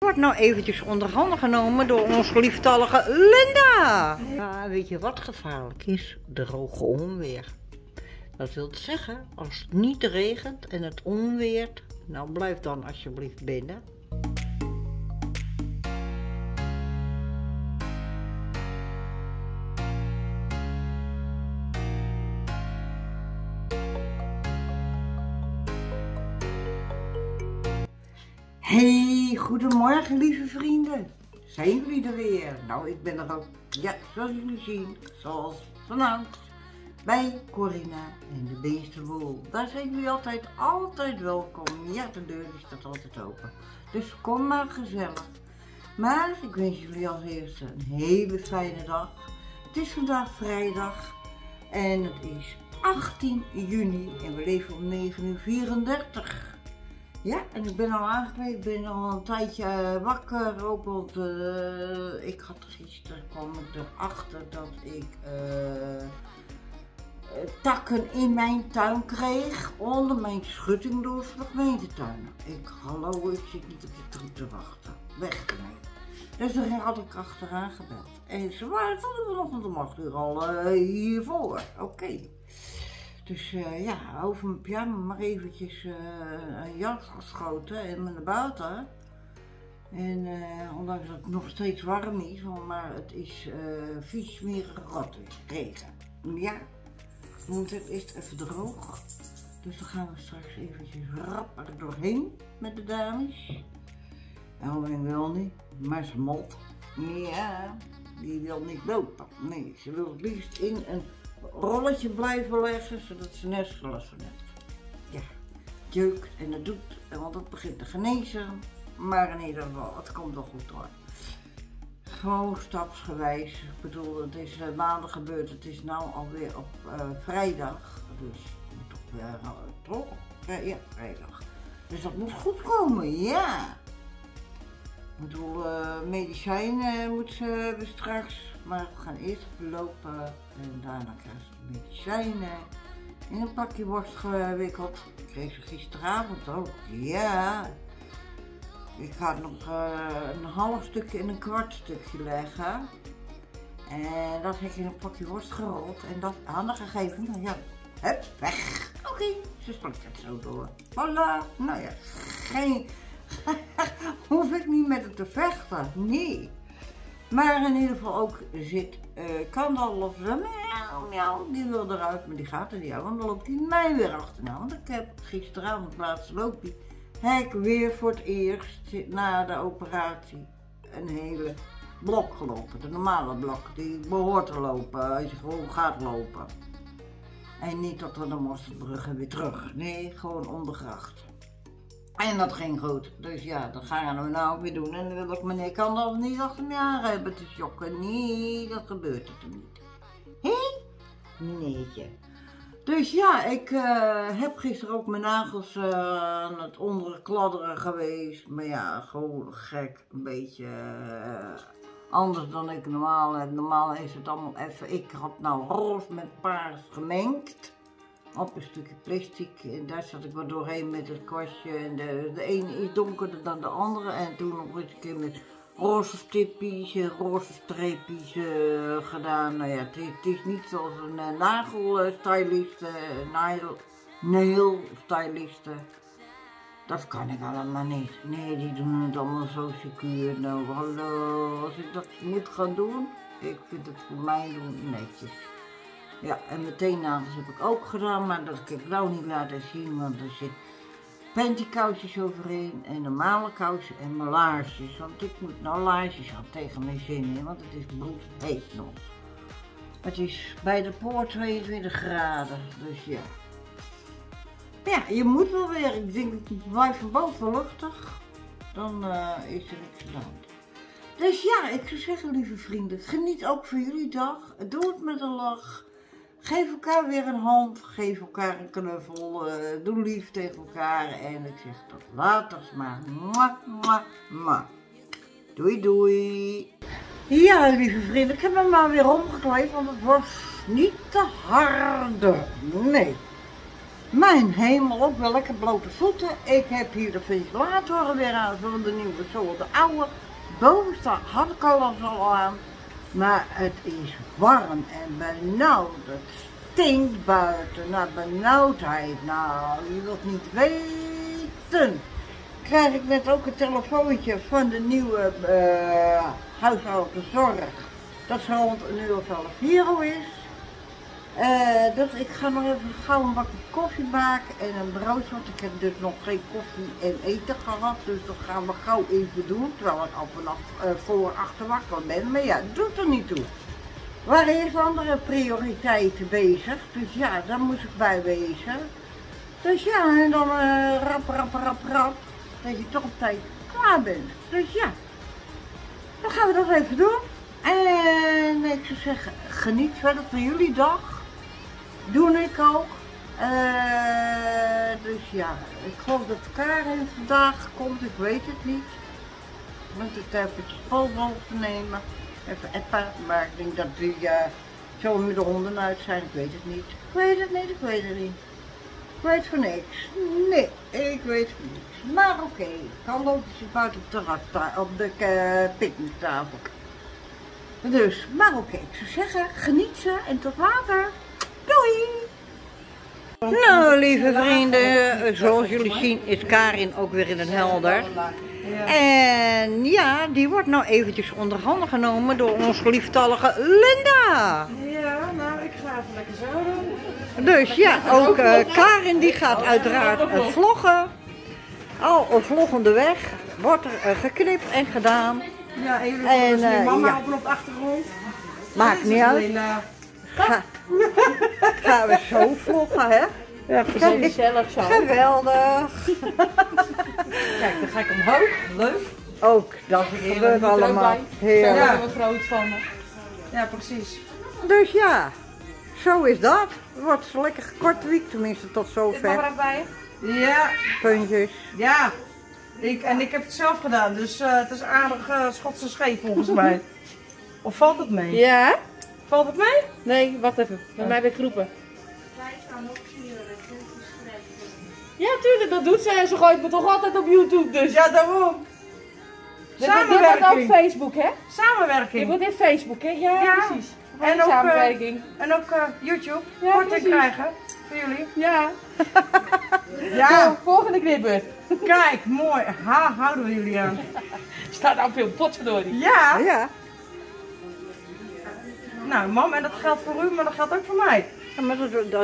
Wordt nou eventjes onder handen genomen door onze lieftallige Linda. Ja, weet je wat gevaarlijk is? Droge onweer. Dat wil zeggen, als het niet regent en het onweert, nou blijf dan alsjeblieft binnen. Hey, goedemorgen lieve vrienden. Zijn jullie er weer? Nou, ik ben er ook. Ja, zoals jullie zien, zoals vanavond bij Corina en de Beestenboel. Daar zijn jullie altijd welkom. Ja, de deur die staat altijd open. Dus kom maar gezellig. Maar ik wens jullie als eerste een hele fijne dag. Het is vandaag vrijdag en het is 18 juni en we leven om 9:34. Ja, en ik ben al aangekleed, ik ben al een tijdje wakker ook, want ik had gisteren, kwam ik erachter dat ik takken in mijn tuin kreeg, onder mijn schutting door de gemeentetuin. Hallo, ik zit niet op je troep te wachten, weg ermee. Dus daar had ik achteraan gebeld. En ze waren vanochtend om 8 uur al hiervoor, oké. Dus ja, over mijn pyjama maar eventjes een jas geschoten en me naar buiten. En ondanks dat het nog steeds warm is, maar het is vies, smerig, rot regen. Ja, we moeten het eerst even droog. Dus dan gaan we straks eventjes rap er doorheen met de dames. Elwin wil niet, maar ze molt. Ja, die wil niet lopen. Nee, ze wil het liefst in een rolletje blijven leggen, zodat ze nestglas van heeft. Ja, het jeukt en het doet, want het begint te genezen. Maar in ieder geval, het komt wel goed hoor. Gewoon stapsgewijs. Ik bedoel, het is maandag gebeurd, het is nou alweer op vrijdag. Dus toch weer, toch? Ja, vrijdag. Dus dat moet goed komen, ja. Ik bedoel, medicijnen moeten ze hebben straks. Maar we gaan eerst lopen en daarna krijgen ze medicijnen. In een pakje worst gewikkeld. Ik kreeg ze gisteravond ook. Ja. Ik ga nog een half stukje en een kwart stukje leggen. En dat heb ik in een pakje worst gerold. En dat aan de gegeven moment, ja, hup, weg. Oké, ze slikt het zo door. Voilà. Nou ja, hoef ik niet met het te vechten. Nee. Maar in ieder geval ook zit Kandal of miauw, die wil eruit, maar die gaat er niet uit, want dan loopt hij mij weer achterna. Want ik heb gisteravond, het laatste loopje, heb ik weer voor het eerst na de operatie een hele blok gelopen. De normale blok, die behoort te lopen als je gewoon gaat lopen. En niet tot aan de Mosterdbrug en weer terug. Nee, gewoon ondergracht. En dat ging goed. Dus ja, dat gaan we nou weer doen. En dan wil ik meneer Kandal niet achter me aan hebben te jokken. Nee, dat gebeurt er niet. Hé? Meneertje. Dus ja, ik heb gisteren ook mijn nagels aan het onderkladderen geweest. Maar ja, gewoon gek. Een beetje anders dan ik normaal heb. Normaal is het allemaal even. Ik had nou roze met paars gemengd. Op een stukje plastic en daar zat ik wat doorheen met het kwastje en de ene is donkerder dan de andere en toen nog eens een keer met roze stipjes en roze streepjes gedaan. Nou ja, het is niet zoals een nagelstyliste, nailstyliste. Dat kan ik allemaal niet. Nee, die doen het allemaal zo secuur. Nou, hallo, als ik dat moet gaan doen, ik vind het voor mij doen netjes. Ja, en mijn teennagels heb ik ook gedaan, maar dat kan ik nou niet laten zien, want er zit pantykousjes overheen en normale kousen en mijn laarsjes. Want ik moet nou laarsjes aan tegen mijn zin in, want het is bloedheet nog. Het is bij de poort 22 graden, dus ja. Ja, je moet wel weer. Ik denk dat het blijft van boven luchtig, dan is er niks aan de hand. Dus ja, ik zou zeggen lieve vrienden, geniet ook van jullie dag, doe het met een lach. Geef elkaar weer een hand, geef elkaar een knuffel, doe lief tegen elkaar en ik zeg tot later maar. Mwah, mwah, mwah. Doei doei. Ja lieve vrienden, ik heb hem maar weer omgekleed, want het was niet te harde. Nee. Mijn hemel, ook wel lekker blote voeten. Ik heb hier de ventilator weer aan, zowel de nieuwe, zowel de oude. Boven staat, had ik al aan. Maar het is warm en benauwd. Het stinkt buiten naar benauwdheid. Nou, je wilt niet weten. Krijg ik net ook een telefoontje van de nieuwe huishoudenzorg. Dat ze rond €1,11 is. Dus ik ga nog even gauw een bakje koffie maken en een broodje, want ik heb dus nog geen koffie en eten gehad. Dus dat gaan we gauw even doen, terwijl ik al vanaf voor achter wakker ben. Maar ja, dat doet er niet toe. We waren eerst andere prioriteiten bezig, dus ja, daar moest ik bij wezen. Dus ja, en dan rap, dat je toch op tijd klaar bent. Dus ja, dan gaan we dat even doen. En ik zou zeggen, geniet verder van jullie dag. Doe ik ook. Dus ja, ik geloof dat Karin vandaag komt, ik weet het niet. Want ik heb het spoolbal te nemen. Even appen, maar ik denk dat die zo met de honden uit zijn, ik weet het niet. Ik weet het niet. Ik weet van niks. Nee, ik weet van niks. Maar oké, kan logisch buiten op de terras staan, op de picknicktafel. Dus, maar oké, ik zou zeggen, geniet ze en tot later. Doei! Nou, lieve vrienden, zoals jullie zien is Karin ook weer in Den Helder. En ja, die wordt nou eventjes onder handen genomen door onze lieftallige Linda. Ja, nou, ik ga even lekker zo doen. Dus ja, ook Karin die gaat uiteraard vloggen. Al vloggende weg wordt er geknipt en gedaan. Ja, en mama ja. op de achtergrond. Maakt niet uit. Gaan we zo vloggen, hè? Ja, precies. Gezellig zo. Geweldig. Kijk, dan ga ik omhoog. Leuk. Ook, dat gebeurt allemaal. Heerlijk. Daar worden we groot van. Ja, precies. Dus ja, zo is dat. Het wordt een lekker kort week, tenminste tot Is mama zover. er ook bij je? Ja, Puntjes. ja. Ik heb het zelf gedaan, dus het is aardig Schotse scheef volgens mij. Of valt het mee? Ja? Valt het mee? Nee, wacht even. Bij mij weer groepen. Ja, tuurlijk, dat doet ze en ze gooit me toch altijd op YouTube dus. Ja, daarom. Dit wordt ook Samenwerking. Facebook, hè? Dit Samenwerking. wordt in Facebook, hè? Ja, Ja. precies. En ook, samenwerking. En ook YouTube. Ja, Korting precies. krijgen voor jullie. Ja. Ja, Volgende knipper. kijk, mooi. Houden we jullie aan. Staat nou veel potverdorie. Ja. Ja, Nou, mam, en dat geldt voor u, maar dat geldt ook voor mij. ja, maar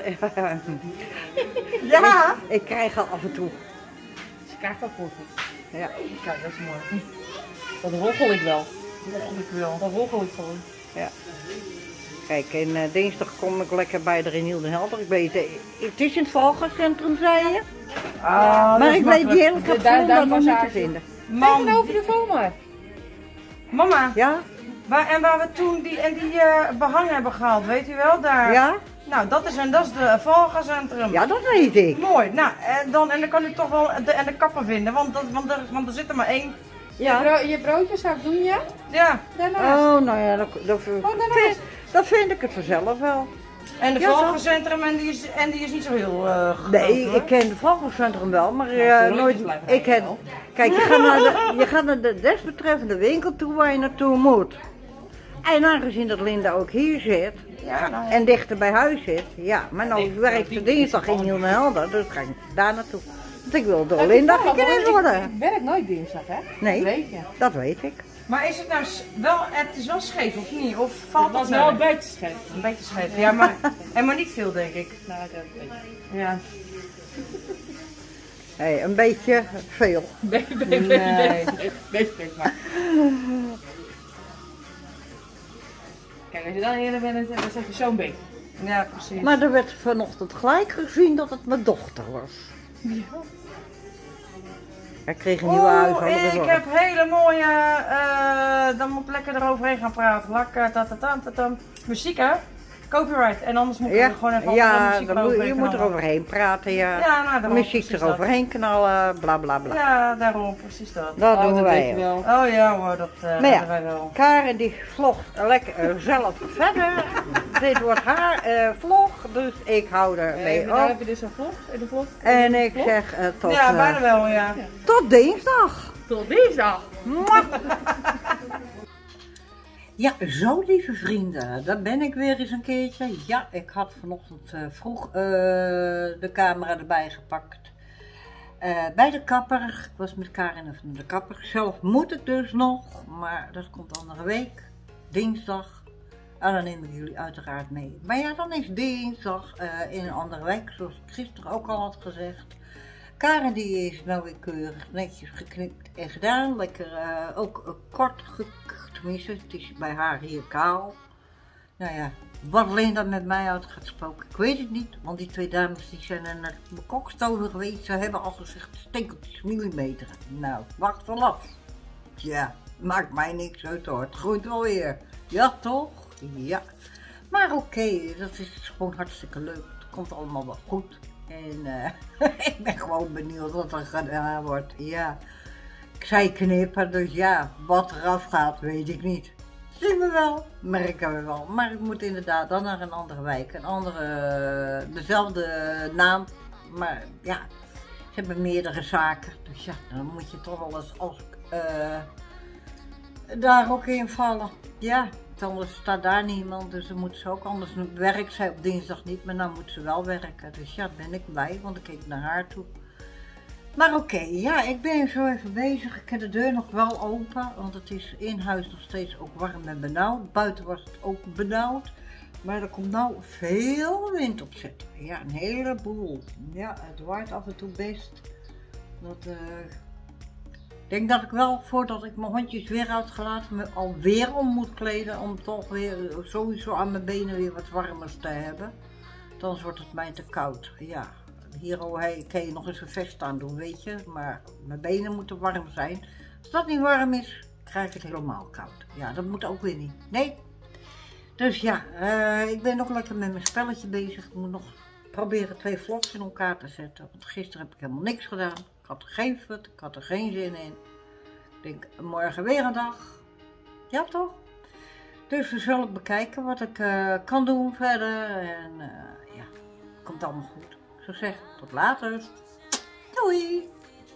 Ja. ik krijg al af en toe. Ze krijgt ook koffie. Ja. Kijk, dat is mooi. Dat roggel ik wel. Ik wil. Dat roggel ik gewoon. Ja. Kijk, en dinsdag kom ik lekker bij de Reniel Den Helder. Ik weet, het is in het Valgacentrum, zei je. Maar ik weet die hele kapsalon daar nog niet te vinden. Tegenover de Vomar. Mama, Ja? waar we toen die behang hebben gehaald, weet u wel, daar. Ja? Nou, dat is de Valgacentrum. Ja, dat weet ik. Mooi. Nou, en dan kan u toch wel de kappen vinden, want er zit er maar één. Ja. Je broodjeszak doen, ja? Ja. Daarnaast. Oh, nou ja, daarnaast. dat vind ik het vanzelf wel. En de Ja, Valgacentrum, en die is niet zo heel groot, Nee, hoor. ik ken het Valgacentrum wel, maar de nooit. rondjes blijven Ik ken. wel. Kijk, je gaat naar de desbetreffende winkel toe waar je naartoe moet. En aangezien dat Linda ook hier zit Ja, nou ja. en dichter bij huis zit, ja, maar nou werkt ze dinsdag in Nieuw Helder, dus ga ik daar naartoe. Want ik wil door Linda gekend worden. Ik werk nooit dinsdag, hè? Nee. Dat weet je. Dat weet ik. Maar is het nou wel, het is wel scheef of niet? Of valt Het was het wel nou? een beetje scheef. Een beetje scheef, ja, maar niet veel, denk ik. Nou, dat weet ik. Ja. Hey, een beetje veel. Beetje maar. Kijk, als je dan eerder bent, dan zeg je zo'n beetje. Ja, precies. Maar er werd vanochtend gelijk gezien dat het mijn dochter was. Ja. Ik kreeg een nieuwe huishoudelijke ik zorg. heb hele mooie, dan moet ik lekker eroverheen gaan praten. Muziek, hè? Copyright. En anders moet ik er gewoon even andere ja, muziek dan moet, eroverheen je moet knallen. eroverheen praten, ja. Ja, nou, daarom, Muziek precies eroverheen knallen, bla bla bla. dat. Ja, daarom, precies dat. Dat doen dat wij weet je ook. wel. Oh ja hoor, dat Maar ja. doen wij wel. Karen die vlogt lekker zelf verder. dit wordt haar vlog, dus ik hou er mee Daar op. heb je dus een vlog. In de vlog. En ik zeg tot, Ja, bijna wel, ja. tot dinsdag. Tot dinsdag. Mwah. Ja, zo lieve vrienden, daar ben ik weer eens een keertje. Ja, ik had vanochtend vroeg de camera erbij gepakt. Bij de kapper, ik was met Karin van de kapper. Zelf moet ik dus nog, maar dat komt andere week, dinsdag. En dan neem ik jullie uiteraard mee. Maar ja, dan is dinsdag in een andere week, zoals ik gisteren ook al had gezegd. Karin die is nou weer keurig netjes geknipt en gedaan. Lekker ook kort tenminste, het is bij haar hier kaal. Nou ja, wat alleen dat met mij uit gaat spoken, ik weet het niet. Want die twee dames die zijn naar de kokstoven geweest. Ze hebben al gezegd stekeltjes millimeteren. Nou, wacht wel af. Ja, maakt mij niks uit hoor, het groeit wel weer. Ja toch? Ja. Maar oké, dat is gewoon hartstikke leuk. Het komt allemaal wel goed. En ik ben gewoon benieuwd wat er gedaan wordt. Ja. Ik zei knippen, dus ja, wat eraf gaat, weet ik niet. Zien we wel, merken we wel. Maar ik moet inderdaad dan naar een andere wijk, dezelfde naam. Maar ja, ze hebben meerdere zaken. Dus ja, dan moet je toch wel eens daar ook invallen. Ja, anders staat daar niemand, dus dan moet ze ook. Anders werkt zij op dinsdag niet, maar dan moet ze wel werken. Dus ja, daar ben ik blij, want ik keek naar haar toe. Maar oké, ja, ik ben zo even bezig. Ik heb de deur nog wel open, want het is in huis nog steeds ook warm en benauwd. Buiten was het ook benauwd, maar er komt nou veel wind op zitten. Ja, een heleboel. Ja, het waait af en toe best. Ik denk dat ik wel, voordat ik mijn hondjes weer uitgelaten, me alweer om moet kleden. Om toch weer sowieso aan mijn benen weer wat warmers te hebben. Anders wordt het mij te koud. Ja. Hier kan je nog eens een vest aan doen, weet je. Maar mijn benen moeten warm zijn. Als dat niet warm is, krijg ik het helemaal koud. Ja, dat moet ook weer niet. Nee. Dus ja, ik ben nog lekker met mijn spelletje bezig. Ik moet nog proberen 2 vlogs in elkaar te zetten. Want gisteren heb ik helemaal niks gedaan. Ik had er geen fut, ik had er geen zin in. Ik denk, morgen weer een dag. Ja, toch? Dus we zullen bekijken wat ik kan doen verder. En ja, komt allemaal goed. Ik zou zeggen, tot later. Doei!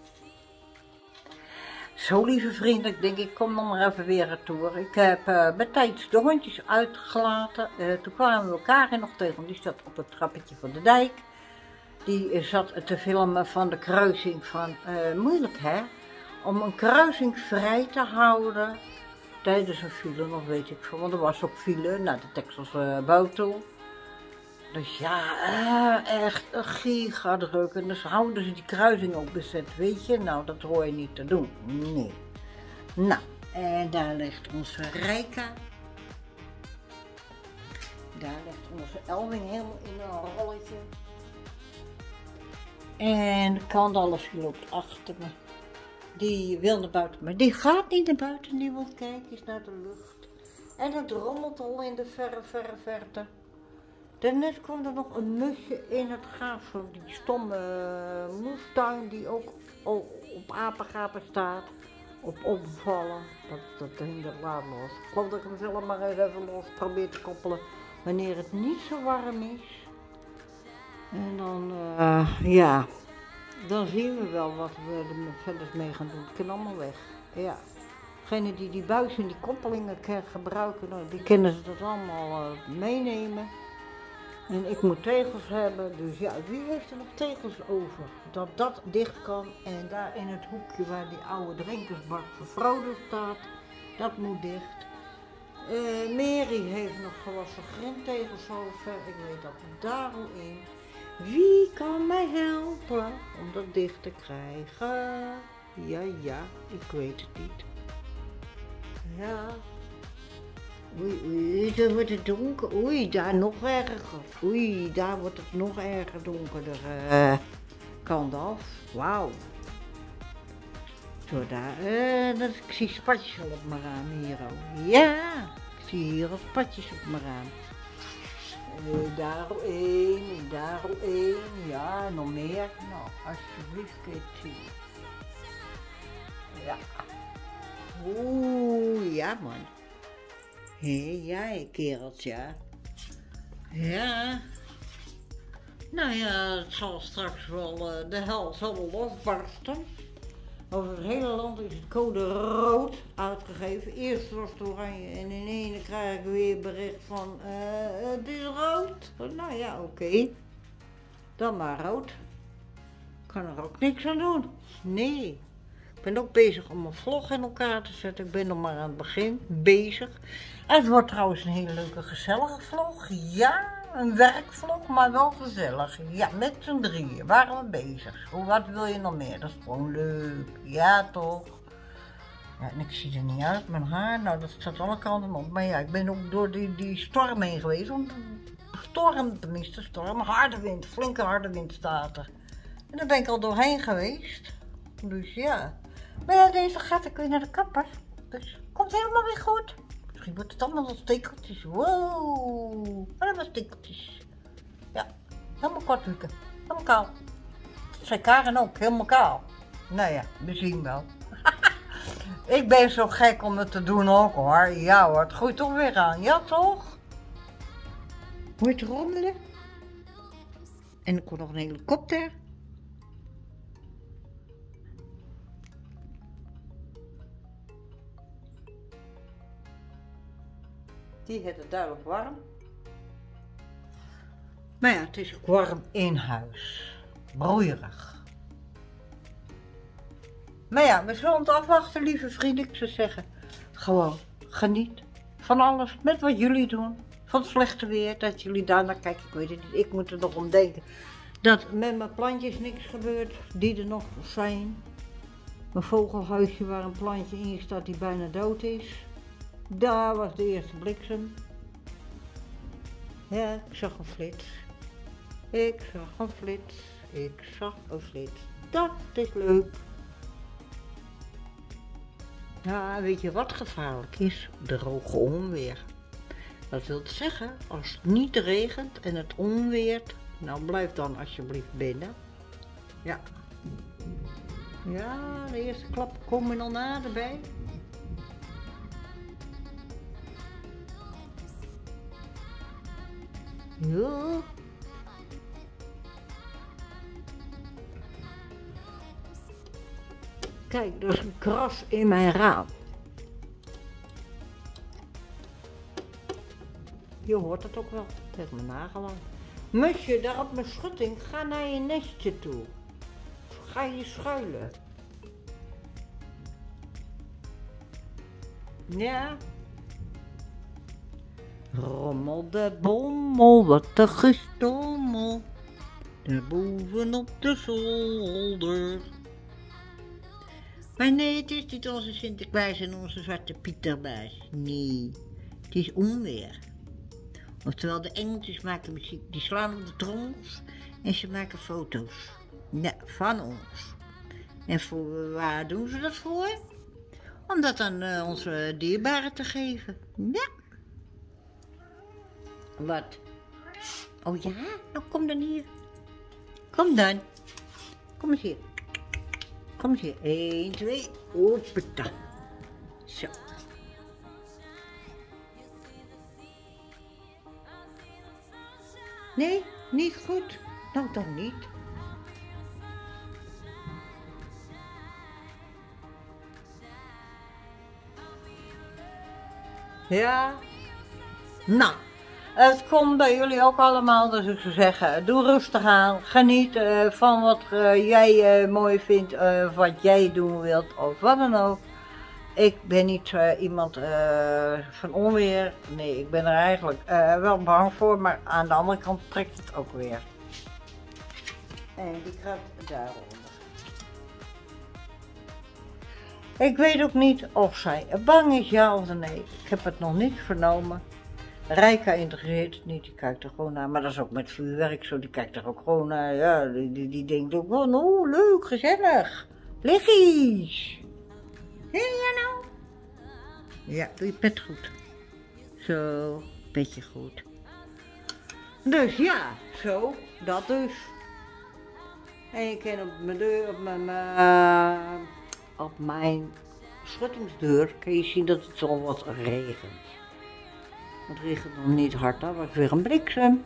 Zo lieve vrienden, ik denk ik kom nog maar even weer retour. Ik heb bij tijds de hondjes uitgelaten. Toen kwamen we elkaar nog tegen, die zat op het trappetje van de dijk. Die zat te filmen van de kruising van, moeilijk hè, om een kruising vrij te houden tijdens een file, nog weet ik veel, want er was ook file naar de Texelse Bouwtool. Dus ja, echt een gigadruk. En dus houden ze die kruising ook bezet, weet je. Nou, dat hoor je niet te doen. Nee. Nou, en daar ligt onze Rijka. Daar ligt onze Elwing helemaal in een rolletje. En Kandalles loopt achter me. Die wil naar buiten, maar die gaat niet naar buiten. Die wil kijken eens naar de lucht. En het rommelt al in de verre verte. Daarnet kwam er nog een musje in het gaafsel, die stomme moestuin die ook op apengapen staat, op omvallen. Dat ging er laat los. Ik geloof dat ik hem zelf maar eens even los probeer te koppelen wanneer het niet zo warm is. En dan, ja, dan zien we wel wat we er verder mee gaan doen. Het kan allemaal weg, ja. Degenen die die buis en die koppelingen gebruiken, die kunnen ze dat allemaal meenemen. En ik moet tegels hebben, dus ja, wie heeft er nog tegels over? Dat dicht kan en daar in het hoekje waar die oude drinkersbak voor Frodo staat, dat moet dicht. Mary heeft nog gewassen grindtegels over, ik weet dat daar al in. Wie kan mij helpen om dat dicht te krijgen? Ja, ik weet het niet. Ja. Oei, daar wordt het donker. Oei, daar nog erger. Oei, daar wordt het nog erger donkerder. Kant af. Wauw. Zo daar. Ik zie spatjes al op mijn raam hier ook. Ja, ik zie hier al spatjes op mijn raam. Daar al één, daar al één. Ja, nog meer. Nou, alsjeblieft, kun je het zien. Ja. Oeh, ja man. Hé, jij kereltje. Ja. Nou ja, het zal straks wel, de hel zal wel losbarsten. Over het hele land is het code rood uitgegeven. Eerst was het oranje en in ene krijg ik weer bericht van het is rood. Nou ja, oké. Dan maar rood. Ik kan er ook niks aan doen. Nee. Ik ben ook bezig om een vlog in elkaar te zetten. Ik ben nog maar aan het begin bezig. En het wordt trouwens een hele leuke gezellige vlog. Ja, een werkvlog, maar wel gezellig. Ja, met z'n drieën waren we bezig. Wat wil je nog meer? Dat is gewoon leuk. Ja, toch? Ja, en ik zie er niet uit. Mijn haar, nou dat staat alle kanten op. Maar ja, ik ben ook door die storm heen geweest. Want storm, tenminste storm, harde wind, flinke harde wind staat er. En daar ben ik al doorheen geweest. Dus ja. Maar ja, deze gaat ik weer naar de kapper. Dus komt helemaal weer goed. Misschien wordt het allemaal wat stekeltjes. Wow. Allemaal stekeltjes. Ja, helemaal kort lukken. Helemaal kaal. Dat zei Karen ook, helemaal kaal. Nou ja, we zien wel. Ik ben zo gek om het te doen ook hoor. Ja hoor, het groeit toch weer aan. Ja toch? Hoor je het rommelen? En er komt nog een helikopter. Die heeft het duidelijk warm. Maar ja, het is ook warm in huis. Broeierig. Maar ja, we zullen het afwachten, lieve vrienden. Ik zou zeggen, gewoon geniet van alles met wat jullie doen. Van het slechte weer, dat jullie daar naar kijken. Ik weet het niet, ik moet er nog om denken. Dat met mijn plantjes niks gebeurt, die er nog zijn. Mijn vogelhuisje waar een plantje in staat die bijna dood is. Daar was de eerste bliksem. Ja, ik zag een flits. Ik zag een flits. Ik zag een flits. Dat is leuk. Ja, weet je wat gevaarlijk is? Droge onweer. Dat wil zeggen, als het niet regent en het onweert, nou blijf dan alsjeblieft binnen. Ja. Ja, de eerste klap komen al naderbij. Ja. Kijk, er is een kras in mijn raam. Je hoort het ook wel, tegen mijn nagel aan. Musje, daar op mijn schutting, ga naar je nestje toe. Ga je schuilen. Ja. Rommel de bommel, wat een gestommel. Daar bovenop de zolder. Maar nee, het is niet onze Sinterklaas en onze Zwarte Pieterbaas. Nee, het is onweer. Oftewel, de engeltjes maken muziek, die slaan op de trommels en ze maken foto's. Ja, van ons. En voor waar doen ze dat voor? Om dat aan onze dierbaren te geven. Ja. Wat? Oh ja? Nou, kom dan hier. Kom dan. Kom eens hier. Kom eens hier. 1, 2. Hoppata. Zo. Nee, niet goed. Nou, dan niet. Ja. Nou. Het komt bij jullie ook allemaal, dus ik zou zeggen, doe rustig aan. Geniet van wat jij mooi vindt, wat jij doen wilt of wat dan ook. Ik ben niet iemand van onweer. Nee, ik ben er eigenlijk wel bang voor, maar aan de andere kant trekt het ook weer. En die gaat daaronder. Ik weet ook niet of zij bang is, ja of nee. Ik heb het nog niet vernomen. Rijka interesseert het niet, die kijkt er gewoon naar, maar dat is ook met vuurwerk zo, die kijkt er ook gewoon naar, ja, die denkt ook gewoon, oh leuk, gezellig, liggies. Ja nou? Ja, doe je pet goed. Zo, petje goed. Dus ja, zo, dat dus. En je kan op mijn deur, op mijn schuttingsdeur, kan je zien dat het al wat regent. Het regent nog niet hard, dat was weer een bliksem.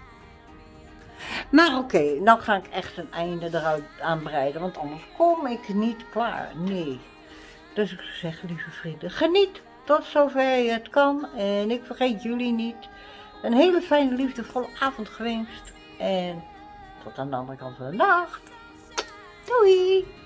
Maar oké, nou ga ik echt een einde eruit aan breiden, want anders kom ik niet klaar. Nee. Dus ik zou zeggen, lieve vrienden, geniet tot zover je het kan. En ik vergeet jullie niet. Een hele fijne, liefdevolle avond gewenst. En tot aan de andere kant van de nacht. Doei!